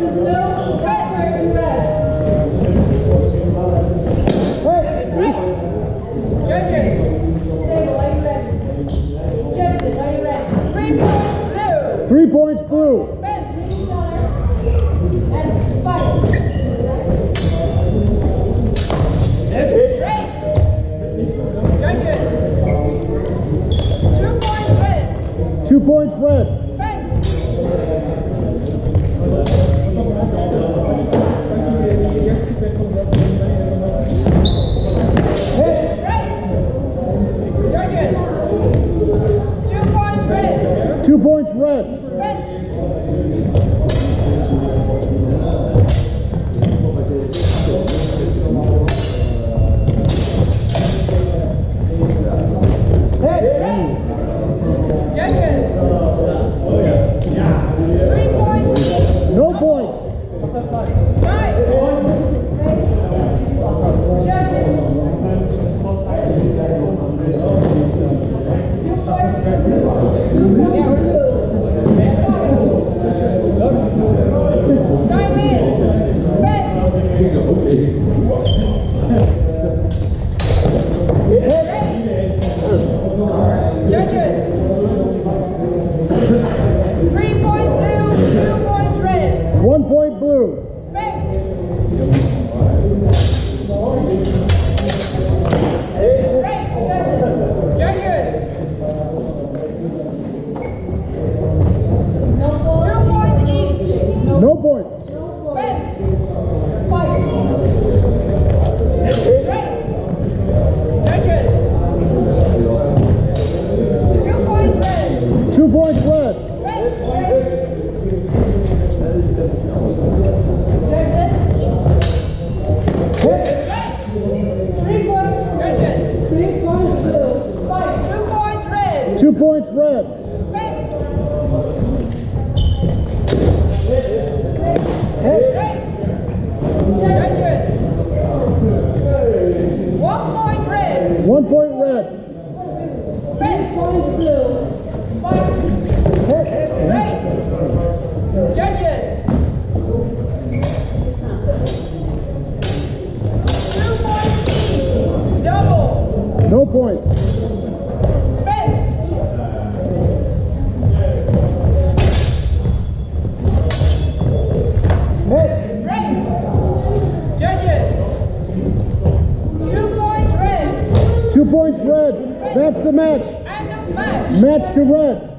points blue. Judges. 2 points red. 2 points red. Judges. 2 points red. 2 points red. Judges. 3 points. No points. Right. Judges. 2 points. Time in. Fence. Judges. 3 points blue, 2 points red. 1 point blue. Fence. Right. Judges. 2 points each. No points. Fence. Fight. Right. Judges. 2 points red. 2 points red. Fence. Judges. 3 points blue. 2 points red. 2 points red. Fence. Judges. 1 point red. 1 point red. Fence. Blue. Right. Judges. 2 points each. Double. No points. Fence. Right. Judges. 2 points red. 2 points red. That's the match. And a match. Match to red.